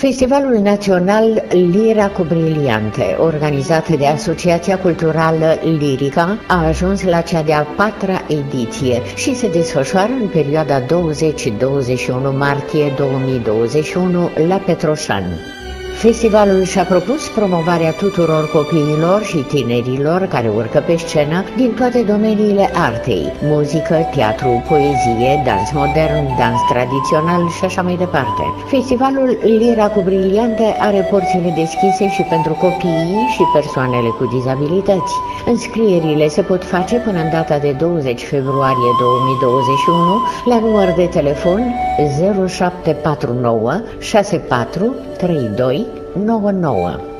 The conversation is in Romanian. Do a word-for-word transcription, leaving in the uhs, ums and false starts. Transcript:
Festivalul Național Lira cu Briliante, organizat de Asociația Culturală Lirica, a ajuns la cea de-a patra ediție și se desfășoară în perioada douăzeci - douăzeci și unu martie două mii douăzeci și unu la Petroșani. Festivalul și-a propus promovarea tuturor copiilor și tinerilor care urcă pe scenă din toate domeniile artei: muzică, teatru, poezie, dans modern, dans tradițional și așa mai departe. Festivalul Lira cu Briliante are porțile deschise și pentru copiii și persoanele cu dizabilități. Înscrierile se pot face până în data de douăzeci februarie două mii douăzeci și unu la număr de telefon zero șapte patru nouă șase patru trei doi nouă nouă.